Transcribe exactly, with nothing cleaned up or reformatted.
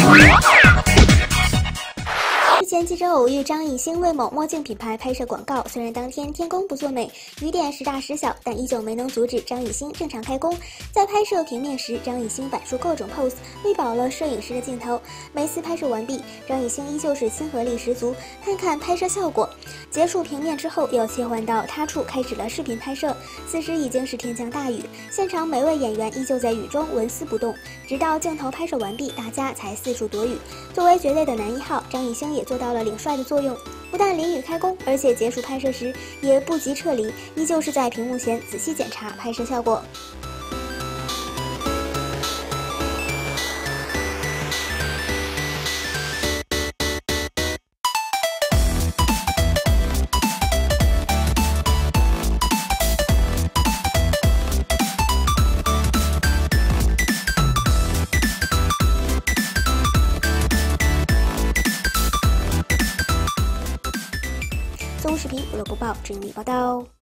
日前记者偶遇张艺兴为某墨镜品牌拍摄广告，虽然当天天公不作美，雨点时大时小，但依旧没能阻止张艺兴正常开工。在拍摄平面时，张艺兴摆出各种 pose， 喂饱了摄影师的镜头。每次拍摄完毕，张艺兴依旧是亲和力十足。看看拍摄效果，结束平面之后，又切换到他处开始了视频拍摄。此时已经是天降大雨，现场每位演员依旧在雨中纹丝不动，直到镜头拍摄完毕，大家才四处躲雨。作为绝对的男一号，张艺兴也做到了领帅的作用，不但淋雨开工，而且结束拍摄时也不急撤离，依旧是在屏幕前仔细检查拍摄效果。综视频娱乐播报，整理报道。